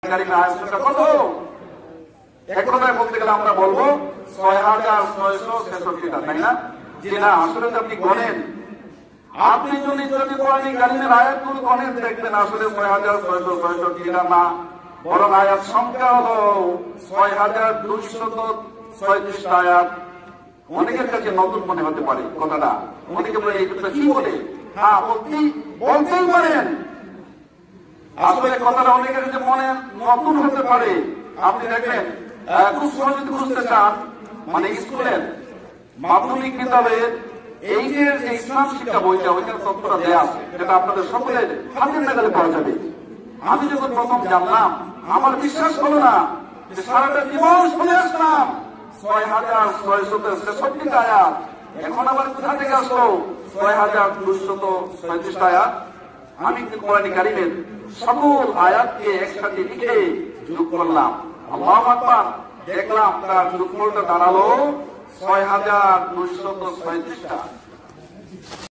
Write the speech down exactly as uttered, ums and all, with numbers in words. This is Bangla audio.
কত? এক কথায় বলতে গেলে আমরা বলবো ছয় হাজার ছয়শো ছেষট্টিটা, তাই না? যে না, আসলে আপনি গণেন, আপনি যদি যদি কোরআনিক কারিমের আয়াতগুলো গণেন দেখবেন আসলে ছয় হাজার ছয়শো ছয়ষট্টিটা না, বরং আয়াত সংখ্যা হলো ছয় হাজার দুইশত ছয়ত্রিশটা আয়াত। অনেকের কাছে নতুন মনে হতে পারে কথাটা, অনেকে বলে এইটা কি বলে, হ্যাঁ বলতেই বলতেই পারেন। আসলে কথাটা অনেকের কাছে মনে নতুন হতে পারে। আপনি দেখেন খুব সহজে বুঝতে চান, মানে স্কুলের মাধ্যমিক বিদ্যালয়ের এই যে ইসলাম শিক্ষা বইটা, ওইখানে তথ্যটা দেওয়া আছে, যেটা আপনাদের সকলের হাতের নাগালে পাওয়া যাবে। আমি যখন প্রথম জানলাম আমার বিশ্বাস হলো না যে সারাটা জীবন শুনে আসলাম ছয় হাজার ছয়শত ছেষট্টিটা আয়াত, এখন আবার কোথা থেকে আসলো ছয় হাজার দুইশত ছয়ত্রিশটা আয়াত। আমি কোরআন কারিমের সকল আয়াতকে একসাথে লিখে যোগ করলাম, আল্লাহু আকবার, দেখলাম তার যোগফলটা দাঁড়ালো ছয় হাজার দুইশত ছয়ত্রিশটা।